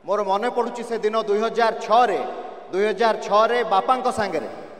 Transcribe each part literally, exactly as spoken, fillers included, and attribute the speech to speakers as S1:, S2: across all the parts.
S1: मोर मन पड़ुची से दिन दुई हजार छे दुई हजार छे बापा सांगे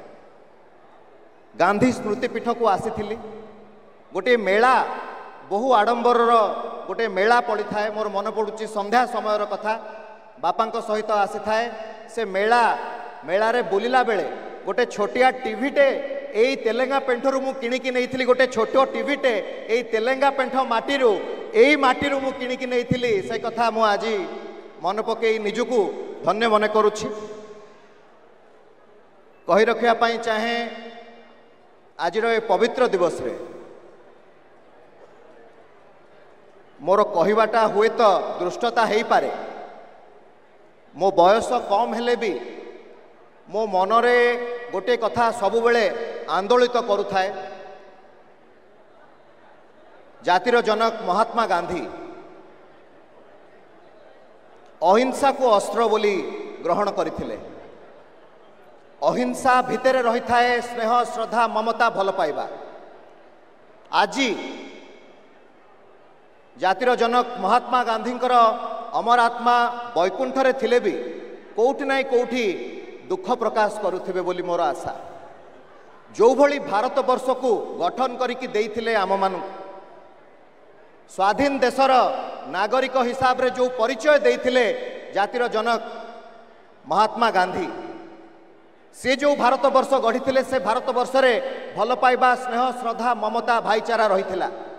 S1: गांधी स्मृतिपीठ को आसी गोटे मेला बहु आडंबर गोटे मेला पड़ी थाए। मोर मन पड़ुची संध्या समय कथा बापा सहित आसी थाए से मेला मेला रे बुलिला बेले गोटे छोटिया टीवीटे एई तेलेंगा पेंठरू मु किणिकी नहीं गोटे छोट टीवीटे एई तेलेंगा पेंठ माटीरू एई माटीरू मु किणिकी नहीं से कथा मु आज मन पकई निजुकू धन्य मन करुछि। कही रखिया पाई चाहे आज पवित्र दिवस रे मोर कहवाटा हुए तो दृष्टता हो पारे मो बयस कम हेले भी मो मनरे गोटे कथा सबुबले आंदोलित करुथाए। जातिर जनक महात्मा गांधी अहिंसा को अस्त्र बोली ग्रहण करथिले। अहिंसा भितर रही थाए स्नेह श्रद्धा ममता भल पाइबा। आज जातिर जनक महात्मा गांधींकर अमर आत्मा वैकुंठरे थिले भी कोउठी नाई कोउठी दुख प्रकाश करुथिबे बोली मोर आशा। जो भली भारत वर्ष को गठन करिकी देइथिले आम मान स्वाधीन देशर नागरिक हिसाब रे जो परिचय देइथिले जातिर जनक महात्मा गांधी से जो भारत वर्ष गढ़ी से भारत वर्ष रे भल पाइबा स्नेह श्रद्धा ममता भाईचारा रही थिला।